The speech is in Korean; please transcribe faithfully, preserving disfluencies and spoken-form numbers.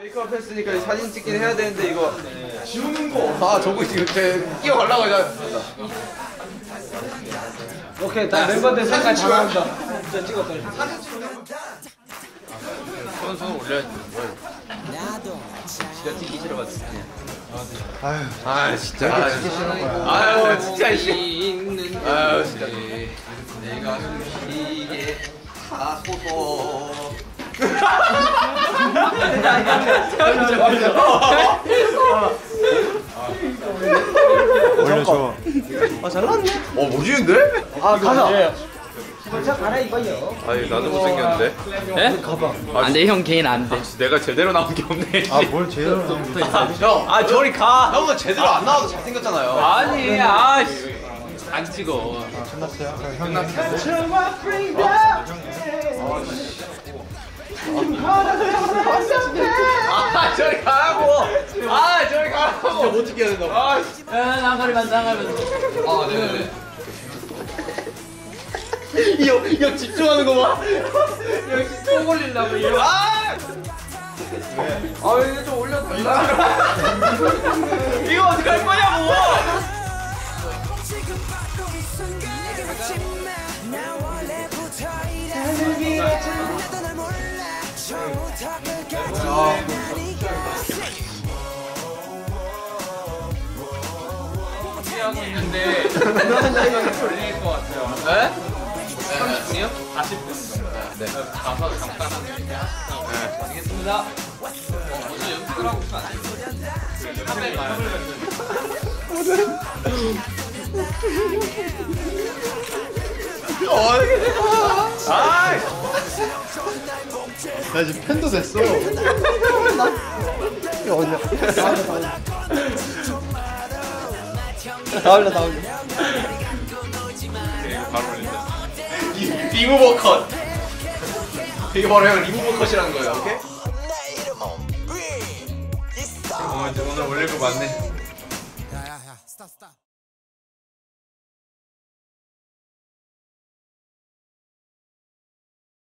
메이크업 했으니까 사진 찍긴 해야 되는데 이거 지우는 거. 아 저거 지금 제 끼워가려고 하자. 오케이, 다 멤버들 색깔 다 나온다. 진짜 찍었다. 손, 손 올려야지. 지가 찍기 싫어가지고. 아유, 아 진짜. 아, 찍기 싫은 거야. 아유, 진짜 씨. 아유, 진짜. 내가 숨쉬게 하고도. 올려줘. 아, 잘 나왔네. 어, 멋있는데? 아, 가자. 자, 갈아입어요. 아니, 나도 못생겼는데. 네? 가봐. 안 돼, 형 개인 안 돼. 내가 제대로 나온 게 없네. 아, 뭘 제대로 나온 게 형, 아 저리 가. 형은 제대로 안 나와도 잘생겼잖아요. 아니, 아, 씨. 안 찍어. 끝났어요? 그럼 형이 아 저리 가라고. 아 저리 가라고. 진짜 못 찍게 된다. 아, 야, 나가리만, 나가리만. 아 네네네. 이형, 이형 집중하는 거 봐. 여기 또 걸리려고, 이거. 아. 아 이거 좀 올려달라. 이거 어떻게 할 거냐고. 하고 있는데 걸릴 것 같아요. 네? 삼십 분이요? 사십 분 정도. 네. 가서 잠깐 하겠습니다. 알겠습니다. 먼저 연습을 하고 있으면 안 돼요. 카페 가요. 아. 나 지금 팬도 됐어. 야, 어디야? 다 올려, 다 올려. 바로 올린다. 리무버 컷. 이게 바로 형 리무버 컷이라는 거예요, 오케이? 어, 이제 오늘 올릴 거 많네.